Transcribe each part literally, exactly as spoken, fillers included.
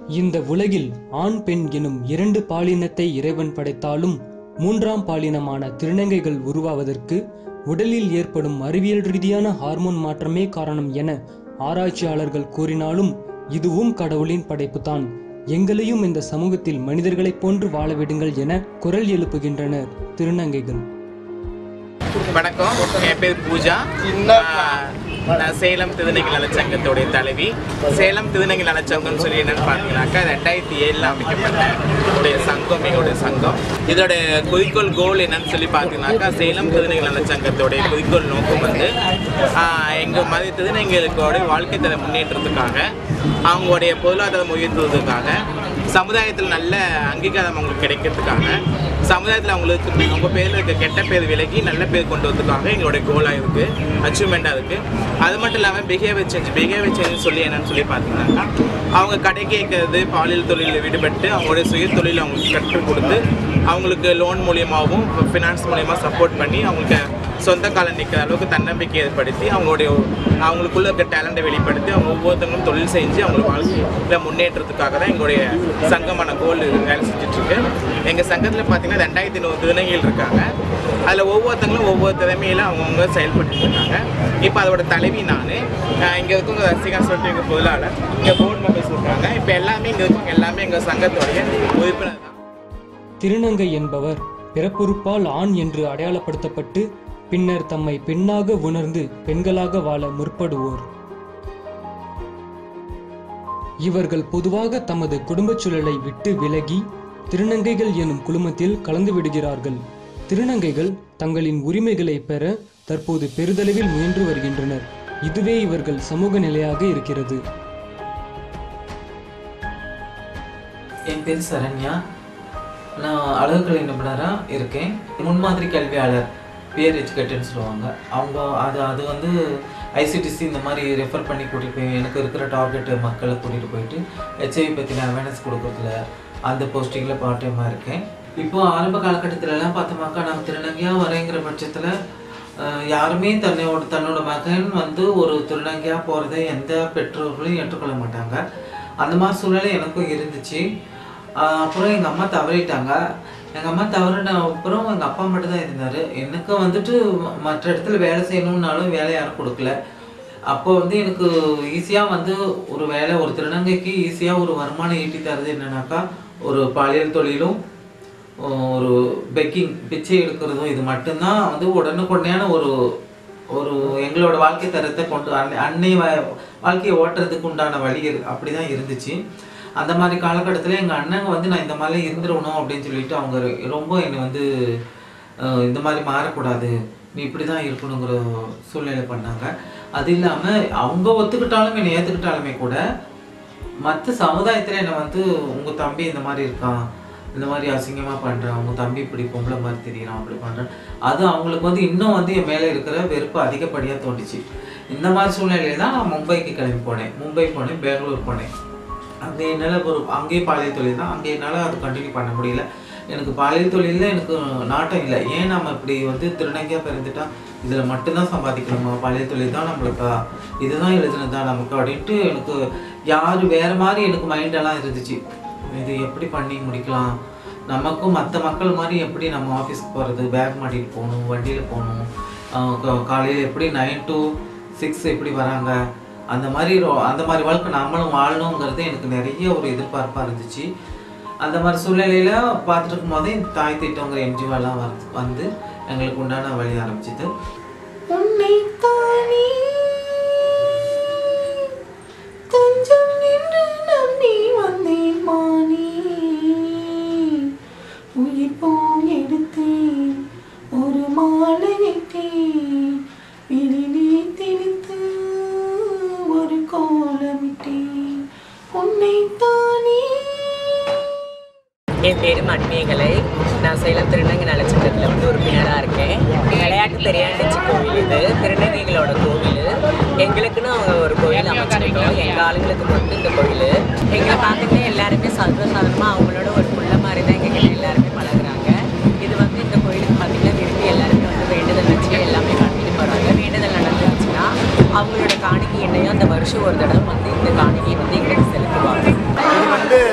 இந்த உலகில் ஆண் பெண் எனும் இரண்டு பாலினத்தை இறைவன் படைத்தாலும் மூன்றாம் பாலினமான திருநங்கைகள் உருவாவதற்கு உடலில் ஏற்படும் அறிவியல் ரீதியான ஹார்மோன் மாற்றமே காரணம் என ஆராய்ச்சியாளர்கள் கூறினாலும் இதுவும் கடவுளின் படைப்புதான். எங்களையும் இந்த சமூகத்தில் மனிதர்களைப் போன்று வாழவிடுங்கள் என குரல் எழுப்புகின்றனர் திருநங்கைகள். வணக்கம், என் பேர் பூஜா. நான் சேலம் திருநங்கை நலச்சங்கத்துடைய தலைவி. சேலம் திருநங்கை நலச்சங்கம்னு சொல்லி என்னென்னு பார்த்தீங்கன்னாக்கா ரெண்டாயிரத்தி ஏழில் அமைக்கப்பட்ட உடைய சங்கம், எங்களுடைய சங்கம். இதோட குறிக்கோள் கோல் என்னன்னு சொல்லி பார்த்தீங்கன்னாக்கா சேலம் திருநங்கை நலச்சங்கத்துடைய குறிக்கோள் நோக்கம் வந்து எங்கள் மத திருநங்கைகளுடைய வாழ்க்கை தர முன்னேற்றத்துக்காக, அவங்களுடைய பொருளாதாரம் உயர்த்துவதற்காக, சமுதாயத்தில் நல்ல அங்கீகாரம் அவங்களுக்கு கிடைக்கிறதுக்காக, சமுதாயத்தில் அவங்களுக்கு அவங்க பேரில் இருக்க கெட்ட பேர் விலகி நல்ல பேர் கொண்டு வரதுக்காக எங்களுடைய கோலாக இருக்குது, அச்சீவ்மெண்ட்டாக இருக்குது. அது மட்டும் இல்லாமல் பிஹேவியர் சேஞ்ச் பிஹேவியர் சேஞ்சுன்னு சொல்லி என்னன்னு சொல்லி பார்த்தீங்கன்னாக்கா அவங்க கடை கேட்கறது, பாலியல் தொழிலில் ஈடுபட்டு அவங்களுடைய சுய தொழில் அவங்களுக்கு கற்றுக் கொடுத்து அவங்களுக்கு லோன் மூலியமாகவும் ஃபினான்ஸ் மூலியமாக சப்போர்ட் பண்ணி அவங்களுக்கு சொந்த காலம் நிற்கிற அளவுக்கு தன்னம்பிக்கை ஏற்படுத்தி அவங்களுடைய அவங்களுக்குள்ள இருக்க டேலண்ட்டை வெளிப்படுத்தி அவங்க ஒவ்வொருத்தவங்களும் தொழில் செஞ்சு அவங்களுக்கு வாழ்க்கையில் முன்னேற்றத்துக்காக தான் எங்களுடைய சங்கமான கோல் வேலை செஞ்சிட்ருக்கு. எங்கள் சங்கத்தில் பார்த்தீங்கன்னா ரெண்டாயிரத்தி நூறு திருநங்கைகள் இருக்காங்க. அதில் ஒவ்வொருத்தங்களும் ஒவ்வொரு திறமையில அவங்கவுங்க செயல்பட்டு இருக்காங்க. இப்போ அதோட தலைவி நான், இங்கே இருக்கவங்க ரசிகா சொல்லிட்டு எங்கள் பொருளாளர், இங்கே போர்டு மெம்பர்ஸ் இருக்காங்க. இப்போ எல்லாமே இங்கே இருக்கவங்க எல்லாமே எங்கள் சங்கத்துடைய உறுப்பினர் தான். திருநங்கை என்பவர் பிறப்புறுப்பால் ஆண் என்று அடையாளப்படுத்தப்பட்டு பின்னர் தம்மை பெண்ணாக உணர்ந்து பெண்களாக வாழ முற்படுவோர். இவர்கள் பொதுவாக தமது குடும்ப சூழலை விட்டு விலகி திருநங்கைகள் எனும் குழுமத்தில் கலந்து விடுகிறார்கள். திருநங்கைகள் தங்களின் உரிமைகளை பெற தற்போது பெரிதளவில் முயன்று வருகின்றனர். இதுவே இவர்கள் சமூக நிலையாக இருக்கிறது. என் பேர் சரண்யா. நான் அழகுக்கலை நிபுணராக இருக்கேன். முன்மாதிரி கல்வியாளர், பேர் எஜுகேட்டர்னு சொல்லுவாங்க. அவங்க அது அது வந்து ஐசிடிசி இந்த மாதிரி ரெஃபர் பண்ணி கூட்டிகிட்டு போய் எனக்கு இருக்கிற டார்கெட் மக்களை கூட்டிகிட்டு போயிட்டு ஹெச்ஐவி பற்றின அவேர்னஸ் கொடுக்குறதுல அந்த போஸ்டிங்கில் பார்ட் டைமாக இருக்கேன். இப்போது ஆரம்ப காலகட்டத்திலலாம் பார்த்தோமாக்கா நாங்கள் திருநங்கையாக வரேங்கிற பட்சத்தில் யாருமே தன்னோட தன்னோட மகன் வந்து ஒரு திருநங்கையாக போகிறத எந்த பெற்றோர்களும் ஏற்றுக்கொள்ள மாட்டாங்க. அந்த மாதிரி சூழ்நிலை எனக்கும் இருந்துச்சு. அப்புறம் எங்கள் அம்மா தவறிட்டாங்க. எங்கள் அம்மா தவறின அப்புறம் எங்கள் அப்பா மட்டும் தான் இருந்தார். எனக்கு வந்துட்டு மற்ற இடத்துல வேலை செய்யணுன்னாலும் வேலை யாரும் கொடுக்கல. அப்போ வந்து எனக்கு ஈஸியாக வந்து ஒரு வேலை, ஒரு திருநங்கைக்கு ஈஸியாக ஒரு வருமானம் ஈட்டி தருது என்னன்னாக்கா ஒரு பாலியல் தொழிலும் ஒரு பெக்கிங் பிச்சை எடுக்கிறதும். இது மட்டும்தான் வந்து உடனுக்குடனேயான ஒரு ஒரு எங்களோட வாழ்க்கை தரத்தை கொண்டு அன்னை அன்னை வாழ்க்கையை ஓட்டுறதுக்கு உண்டான வழி அப்படி தான் இருந்துச்சு. அந்த மாதிரி காலகட்டத்தில் எங்கள் அண்ணங்க வந்து நான் இந்த மாதிரி இருந்துடணும் அப்படின்னு சொல்லிட்டு அவங்க ரொம்ப என்னை வந்து இந்த மாதிரி மாறக்கூடாது, நீ இப்படி தான் இருக்கணுங்கிற சூழ்நிலை பண்ணாங்க. அது இல்லாமல் அவங்க ஒத்துக்கிட்டாலும் என்னை ஏற்றுக்கிட்டாலுமே கூட மற்ற சமுதாயத்தில் என்னை வந்து உங்கள் தம்பி இந்த மாதிரி இருக்கான், இந்த மாதிரி அசிங்கமாக பண்ணுறான், உங்கள் தம்பி இப்படி பொம்பளை மாதிரி தெரியுறான், அப்படி பண்ணுறான். அது அவங்களுக்கு வந்து இன்னும் வந்து என் மேலே இருக்கிற வெறுப்பு அதிகப்படியாக தோண்டிச்சு. இந்த மாதிரி சூழ்நிலையில் தான் நான் மும்பைக்கு கிளம்பி போனேன். மும்பை போனேன், பெங்களூர் போனேன். அங்கே என்னால் ஒரு அங்கேயே பாலியல் தொழில் தான். அங்கே என்னால் அது கண்டினியூ பண்ண முடியல. எனக்கு பாலியல் தொழிலில் எனக்கு நாட்டம் இல்லை. ஏன் நம்ம இப்படி வந்து திருநங்கையாக பிறந்துட்டா இதில் மட்டும்தான் சம்பாதிக்கணுமா, பாலியல் தொழில் தான் நம்மளுக்கா, இதுதான் எழுதுனதா நமக்கு அப்படின்ட்டு எனக்கு யார் வேறு மாதிரி எனக்கு மைண்டெல்லாம் இருந்துச்சு. இது எப்படி பண்ணி முடிக்கலாம், நமக்கும் மற்ற மக்கள் மாதிரி எப்படி நம்ம ஆஃபீஸ்க்கு போகிறது, பேக் மாட்டிட்டு போகணும், வண்டியில் போகணும், காலையில் எப்படி நைன் டு சிக்ஸ் எப்படி வராங்க, அந்த மாதிரி அந்த மாதிரி வாழ்க்கை நம்மளும் வாழணுங்கிறது எனக்கு நிறைய ஒரு எதிர்பார்ப்பாக இருந்துச்சு. அந்த மாதிரி சூழ்நிலையில் பார்த்துட்டு இருக்கும் போதே இந்த தாய் திட்டங்கிற என்ஜிஓலாம் வர வந்து எங்களுக்கு உண்டான வழி ஆரம்பிச்சிது. என் பேர் மண்மேகலை. நான் சேலம் திருநங்கை நலச்சங்கத்தில் வந்து உறுப்பினராக இருக்கேன். விளையாட்டு தெரியாண்டுச்சு கோவில் இது, திருநங்கைகளோட கோவில். எங்களுக்குன்னு அவங்க ஒரு கோயில் அமைச்சிருக்கோம். எங்கள் ஆளுங்களுக்கு மட்டும் இந்த கோயில். எங்களை பார்த்துக்கிட்டே எல்லாருமே சர்வசாதாரணமாக அவங்களோட ஒரு புள்ள மாதிரி தான் எங்கள் எல்லாருமே பழகுறாங்க. இது வந்து இந்த கோயிலுக்கு பார்த்திங்கன்னா விரும்பி எல்லாருமே வந்து வேண்டுதல் வச்சு எல்லாமே பண்ணிட்டு போகிறாங்க. வேண்டுதல் நடந்துச்சுன்னா அவங்களோட காணிக்கை எண்ணையும் அந்த வருஷம் ஒரு தடவை வந்து இந்த காணிக்கையை வந்து எங்களுக்கு செலுத்துவாங்க. இது வந்து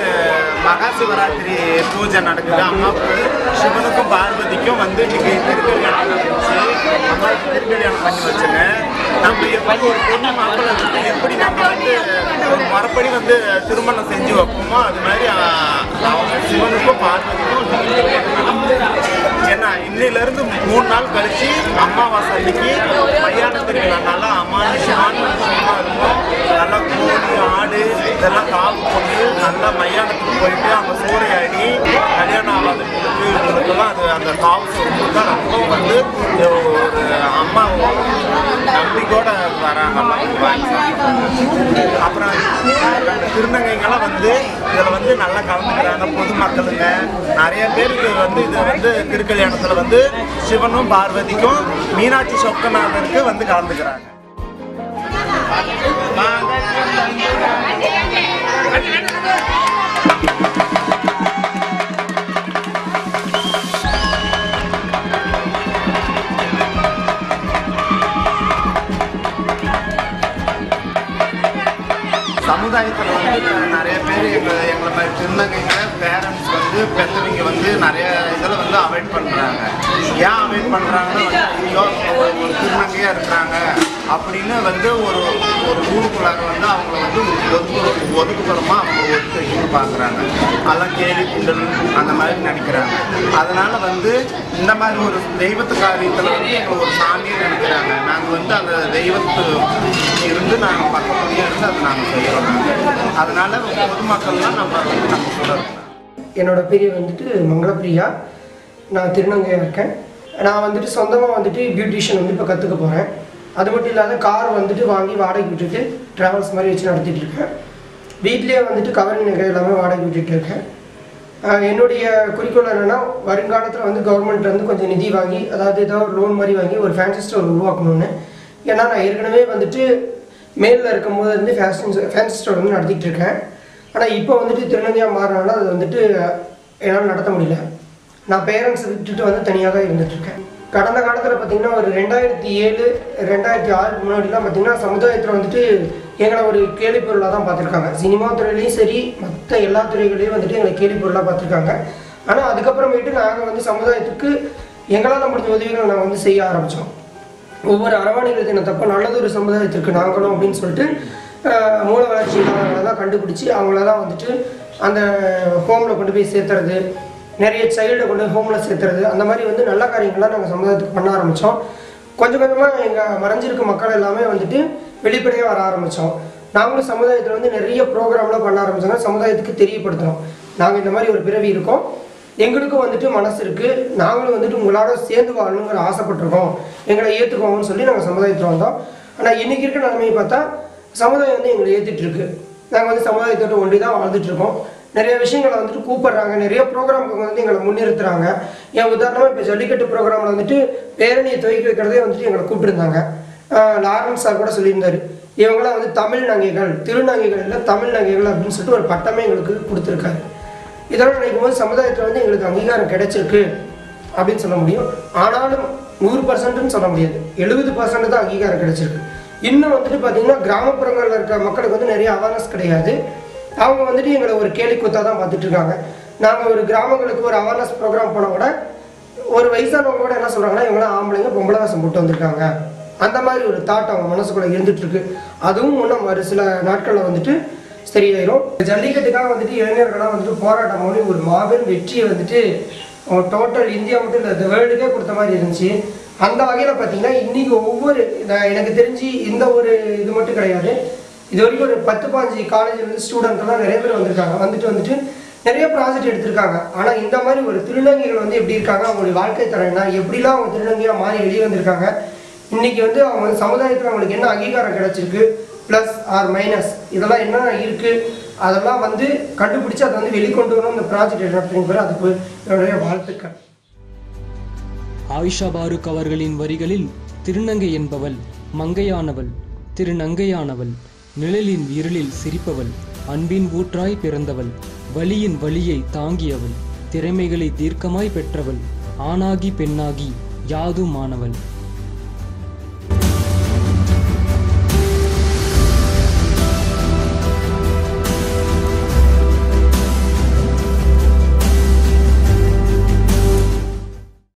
மகா சிவராத்திரி பூஜை நடக்குது. அம்மாவுக்கு சிவனுக்கும் பார்வதிக்கும் வந்து இன்னைக்கு திருக்கல்யாணம் நடந்துச்சு. அம்மாவுக்கு திருக்கல்யாணம் பண்ணி வச்சுங்க. நம்ம எப்படி ஒரு பொண்ணு மாப்பிள்ளை வந்து எப்படி நம்ம வந்து ஒரு மரப்படி வந்து திருமணம் செஞ்சு வைப்போமோ அது மாதிரி அவங்க சிவனுக்கும் பார்வதிக்கும் ஏன்னா இன்னிலிருந்து மூணு நாள் கழிச்சு அமாவாசை அன்னைக்கு மயான திருவிழானால அம்மா சிவான்னு விஷயமா இருக்கும். நல்லா கோழி ஆடு இதெல்லாம் காவு கொண்டு நல்லா மயானத்துக்கு போயிட்டு அவங்க சூறையாடி கல்யாணம் ஆகாதவங்களுக்கு இவங்களுக்கெல்லாம் அது அந்த காவு சோறு தான் ரொம்ப வந்து ஒரு அம்மா நம்பிக்கையோட வராங்க. அப்புறம் திருநங்கைங்கெல்லாம் வந்து இதில் வந்து நல்லா கலந்துக்கிறாங்க. பொதுமக்களுங்க நிறைய பேருக்கு வந்து இது வந்து திருக்கல்யாணத்தில் வந்து சிவனும் பார்வதிக்கும் மீனாட்சி சொக்கநாதருக்கு வந்து கலந்துக்கிறாங்க. சமுதாயத்தில் வந்து நிறைய பேர் எங்களை எங்களை மாதிரி திருநங்கைகளை பேரண்ட்ஸ் வந்து பெற்றவங்க வந்து நிறைய இதில் வந்து அவாய்ட் பண்ணுறாங்க. ஏன் அவாய்ட் பண்ணுறாங்கன்னா வந்து ஐயோ ஒரு திருநங்கையாக இருக்கிறாங்க அப்படின்னு வந்து ஒரு ஒரு ஊருக்குள்ளாக வந்து அவங்கள வந்து ஒதுக்கு ஒதுக்குப்புறமா அவங்க ஒதுக்கி பார்க்குறாங்க. அதெல்லாம் கேலி கிண்டல் அந்த மாதிரி நினைக்கிறாங்க. அதனால் வந்து இந்த மாதிரி ஒரு தெய்வத்து காரியத்தில் வந்து எங்களை ஒரு சாமியை நினைக்கிறாங்க. நாங்கள் வந்து அந்த தெய்வத்து இருந்து நாங்கள் பக்கத்துலேயே இருந்து அதை நாங்கள் செய்கிறோம். அதனால் பொதுமக்கள்லாம் நம்ம வந்து நம்ம சொல்கிறோம். என்னோட பேர் வந்துட்டு மங்களப்பிரியா. நான் திருநங்கையாக இருக்கேன். நான் வந்துட்டு சொந்தமாக வந்துட்டு பியூட்டிஷியன் வந்து இப்போ கற்றுக்க போகிறேன். அது மட்டும் இல்லாத கார் வந்துட்டு வாங்கி வாடகை விட்டுட்டு ட்ராவல்ஸ் மாதிரி வச்சு நடத்திட்டு இருக்கேன். வீட்லேயே வந்துட்டு கவரிங் நகை எல்லாமே வாடகை விட்டுட்டு இருக்கேன். என்னுடைய குறிக்கோள் என்னென்னா வருங்காலத்தில் வந்து கவர்மெண்ட்லேருந்து கொஞ்சம் நிதி வாங்கி அதாவது ஏதோ ஒரு லோன் மாதிரி வாங்கி ஒரு ஃபேன்சி ஸ்டோர் உருவாக்கணும்னு. ஏன்னா நான் ஏற்கனவே வந்துட்டு மேலில் இருக்கும்போது வந்து ஃபேஷன் ஃபேன்சி ஸ்டோர் வந்து நடத்திட்டு இருக்கேன். ஆனால் இப்போ வந்துட்டு திருநங்கையாக மாறினால அது வந்துட்டு என்னால் நடத்த முடியல. நான் பேரண்ட்ஸ் விட்டுட்டு வந்து தனியாக தான் இருந்துகிட்ருக்கேன். கடந்த காலத்தில் பார்த்திங்கன்னா ஒரு ரெண்டாயிரத்தி ஏழு ரெண்டாயிரத்தி ஆறுக்கு முன்னாடிலாம் பார்த்திங்கன்னா சமுதாயத்தில் வந்துட்டு எங்களை ஒரு கேலிப்பொருளாக தான் பார்த்துருக்காங்க. சினிமா துறையிலையும் சரி மற்ற எல்லா துறைகளையும் வந்துட்டு எங்களை கேலிப்பொருளாக பார்த்துருக்காங்க. ஆனால் அதுக்கப்புறமேட்டு நாங்கள் வந்து சமுதாயத்துக்கு எங்களால் முடிஞ்ச உதவிகளை நாங்கள் வந்து செய்ய ஆரம்பித்தோம். ஒவ்வொரு அரவாணிகள் தினத்தப்போ நல்லது ஒரு சமுதாயத்திற்கு நாங்களும் அப்படின்னு சொல்லிட்டு மூல வளர்ச்சி இல்லாதவங்களெல்லாம் கண்டுபிடிச்சி அவங்களெல்லாம் வந்துட்டு அந்த ஹோமில் கொண்டு போய் சேர்த்துறது, நிறைய சைல்டை கொண்டு ஹோமில் சேர்த்துறது, அந்த மாதிரி வந்து நல்ல காரியங்கள்லாம் நாங்கள் சமுதாயத்துக்கு பண்ண ஆரம்பித்தோம். கொஞ்சம் கொஞ்சமாக எங்கள் மறைஞ்சிருக்க மக்கள் எல்லாமே வந்துட்டு வெளிப்படையாக வர ஆரம்பித்தோம். நாங்களும் சமுதாயத்தில் வந்து நிறைய ப்ரோக்ராம்லாம் பண்ண ஆரம்பித்தாங்க. சமுதாயத்துக்கு தெரியப்படுத்துகிறோம் நாங்கள் இந்த மாதிரி ஒரு பிறவி இருக்கோம், எங்களுக்கும் வந்துட்டு மனசு இருக்குது, நாங்களும் வந்துட்டு உங்களோட சேர்ந்து வாழணுங்கிற ஆசைப்பட்டிருக்கோம், எங்களை ஏற்றுக்கோங்கன்னு சொல்லி நாங்கள் சமுதாயத்தில் வந்தோம். ஆனால் இன்றைக்கி இருக்க நிலைமையை பார்த்தா சமுதாயம் வந்து எங்களை ஏற்றிட்டு இருக்கு. நாங்கள் வந்து சமுதாயத்தோட ஒண்டி தான் வாழ்ந்துட்டுருக்கோம். நிறைய விஷயங்களை வந்துட்டு கூப்பிட்றாங்க, நிறைய ப்ரோக்ராமுக்கு வந்து எங்களை முன்னிறுத்துறாங்க. என் உதாரணமாக இப்போ ஜல்லிக்கட்டு ப்ரோக்ராமில் வந்துட்டு பேரணியை துவக்கி வைக்கிறதே வந்துட்டு எங்களை கூப்பிட்டுருந்தாங்க. லாரன்ஸ் சார் கூட சொல்லியிருந்தார், இவங்களாம் வந்து தமிழ் நங்கைகள், திருநங்கைகள் இல்லை தமிழ் நங்கைகள் அப்படின்னு சொல்லிட்டு ஒரு பட்டமே எங்களுக்கு கொடுத்துருக்காரு. இதெல்லாம் நினைக்கும் போது சமுதாயத்தில் வந்து எங்களுக்கு அங்கீகாரம் கிடைச்சிருக்கு அப்படின்னு சொல்ல முடியும். ஆனாலும் நூறு பர்சன்ட்னு சொல்ல முடியாது, எழுபது பர்சன்ட் தான் அங்கீகாரம் கிடைச்சிருக்கு. இன்னும் வந்துட்டு பார்த்தீங்கன்னா கிராமப்புறங்களில் இருக்க மக்களுக்கு வந்து நிறைய அவேர்னஸ் கிடையாது. அவங்க வந்துட்டு எங்களை ஒரு கேலி கூத்தாக தான் பார்த்துட்டு இருக்காங்க. நாங்கள் ஒரு கிராமங்களுக்கு ஒரு அவேர்னஸ் ப்ரோக்ராம் போனால் கூட ஒரு வயசானவங்க கூட என்ன சொல்கிறாங்கன்னா இவங்களாம் ஆம்பளைங்க பொம்பளை வாசம் போட்டு வந்திருக்காங்க, அந்த மாதிரி ஒரு தாட் அவங்க மனசுக்குள்ளே இருந்துட்டு இருக்கு. அதுவும் இன்னும் ஒரு சில நாட்களில் வந்துட்டு சரியாயிரும். ஜல்லிக்கட்டுக்காக வந்துட்டு இளைஞர்களாக வந்துட்டு போராட்டம் மூலம் ஒரு மாபெரும் வெற்றியை வந்துட்டு டோட்டல் இந்தியா மட்டும் இல்லை வேர்ல்டுக்கே கொடுத்த மாதிரி இருந்துச்சு. அந்த வகையில் பார்த்தீங்கன்னா இன்றைக்கி ஒவ்வொரு எனக்கு தெரிஞ்சு இந்த ஒரு இது மட்டும் கிடையாது, இது வரைக்கும் ஒரு பத்து பாஞ்சு காலேஜ்லேருந்து ஸ்டூடெண்ட்லாம் நிறைய பேர் வந்திருக்காங்க. வந்துட்டு வந்துட்டு நிறைய ப்ராஜெக்ட் எடுத்திருக்காங்க. ஆனால் இந்த மாதிரி ஒரு திருநங்கைகள் வந்து எப்படி இருக்காங்க, அவங்களுடைய வாழ்க்கை தரம் என்ன, எப்படிலாம் அவங்க திருநங்கையாக மாறி வெளியே வந்திருக்காங்க, இன்றைக்கி வந்து அவங்க வந்து சமுதாயத்தில் அவங்களுக்கு என்ன அங்கீகாரம் கிடச்சிருக்கு, ப்ளஸ் ஆர் மைனஸ் இதெல்லாம் என்ன இருக்குது, அதெல்லாம் வந்து கண்டுபிடிச்சி அதை வந்து வெளிக்கொண்டு வரணும் இந்த ப்ராஜெக்ட் நடத்துறீங்க. அதுக்கு என்னுடைய வாழ்த்துக்கள். ஆயிஷா பாருக் அவர்களின் வரிகளில் திருநங்கை என்பவள் மங்கையானவள், திருநங்கையானவள், நிழலின் இருளில் சிரிப்பவள், அன்பின் ஊற்றாய் பிறந்தவள், வலியின் வலியை தாங்கியவள், திறமைகளை தீர்க்கமாய் பெற்றவள், ஆணாகி பெண்ணாகி யாதுமானவள்.